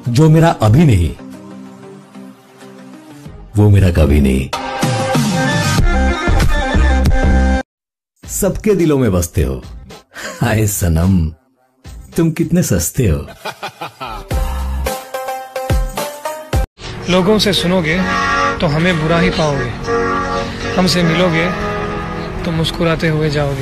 जो मेरा अभी नहीं, वो मेरा कभी नहीं। सबके दिलों में बसते हो। हाय सनम, तुम कितने सस्ते हो। लोगों से सुनोगे तो हमें बुरा ही पाओगे, हमसे मिलोगे तो मुस्कुराते हुए जाओगे।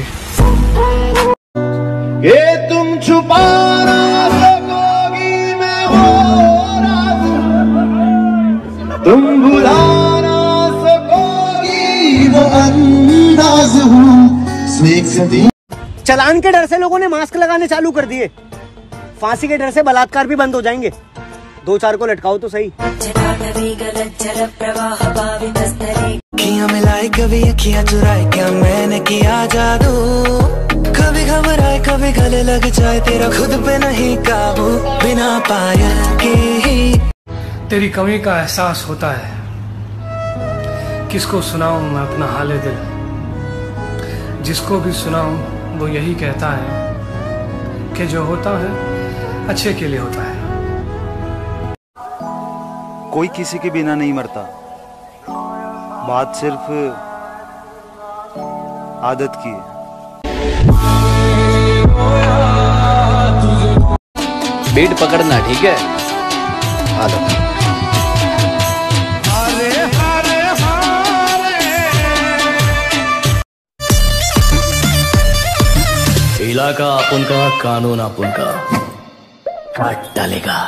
ये तुम छुपा ना सकोगी मैं वो राज, तुम भुला ना सकोगी वो अंदाज हूँ। चालान के डर से लोगों ने मास्क लगाने चालू कर दिए, फांसी के डर से बलात्कार भी बंद हो जाएंगे। 2-4 को लटकाओ तो सही। अखियां मिलाई कभी अखियां चुराए, क्या मैंने किया जादू। कभी घबराए कभी गले लग जाए, तेरा खुद पे नहीं काबू बिना पायल के ही। तेरी कमी का एहसास होता है, किसको सुनाऊं मैं अपना हाले दिल। जिसको भी सुनाऊं वो यही कहता है कि जो होता है अच्छे के लिए होता है। कोई किसी के बिना नहीं मरता, बात सिर्फ आदत की है। बीट पकड़ना, ठीक है? आदत। इलाका अपन का, कानून अपन का, काट डालेगा।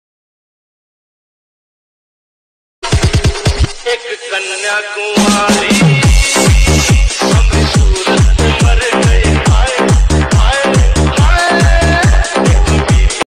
एक कन्याकुमारी